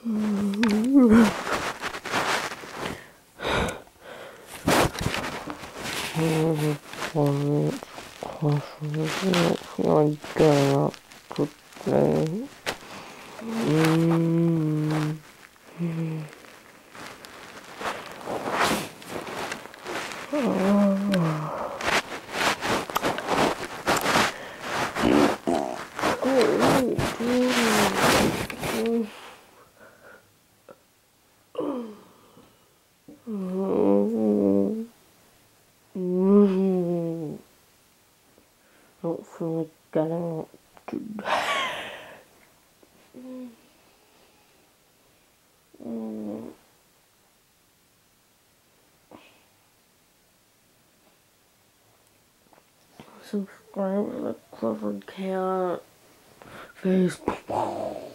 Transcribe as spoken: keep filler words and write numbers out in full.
feeling good up today. Mm. Don't feel like getting up today. Subscribe to the Cliffherd Cat Facebook.